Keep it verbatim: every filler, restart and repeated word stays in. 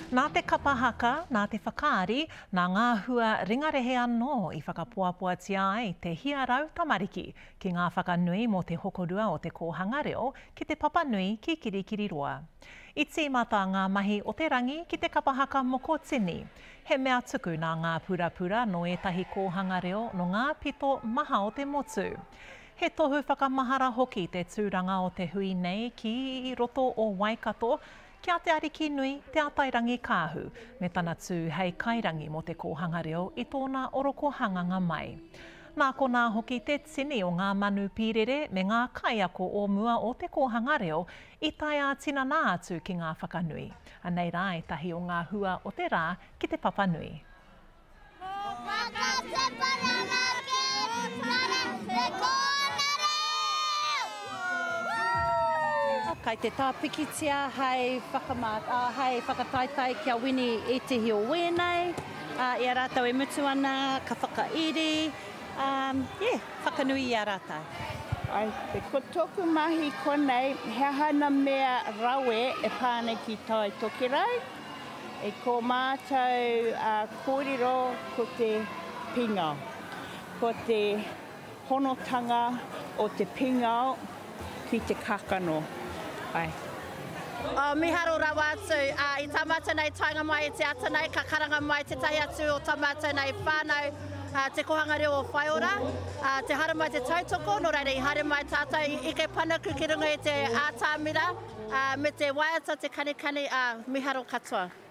Nā te kapa haka, nā te whakaari, nā ngā hua ringarehe anō i whakapuapuatia ai te hiarau tamariki ki ngā whakanui mō te hokorua o te Kohanga Reo ki te papanui ki Kirikiriroa. I tīmata ngā mahi o te rangi ki te kapa haka moko tini. He mea tuku nā ngā purapura no etahi Kohanga Reo no ngā pito maha o te motu. He tohu whakamahara hoki te tūranga o te hui nei ki i roto o Waikato, kia te ariki nui te atairangi kāhu, me tana tū hei kairangi mo te Kohanga Reo i tōna oroko hanganga mai. Nā ko nā hoki te tini o ngā manu pīrere me ngā kaiako o mua o te Kohanga Reo i taia tina nā atu ki ngā whakanui. Anei rā e tahi o ngā hua o te rā ki te papanui. Kai te tāpikitia hei whakamāt, uh, hei whakataitai kia wini i te hio wēnei, uh, i a rātau e mutu ana, ka whakairi, um, yeah, whakanui i a rātau. Ai, te kotoku mahi konei, he hana mea rawe e pāne ki tai tokerai, e ko mātou uh, kōrero ko te pingao, ko te honotanga o te pingao ki te kakano. Ai. O miharo rawa atu, uh, i tamata nei tainga mai e te ata nei, ka karanga mai te tahi atu o tamata nei whānau uh, te Kohanga Reo o Whaiora, uh, te hara mai te tautoko, no reire i hara mai tātou i, i ke panaku ki runga i te ātāmira, uh, me te waiata te kanikani uh, miharo katoa.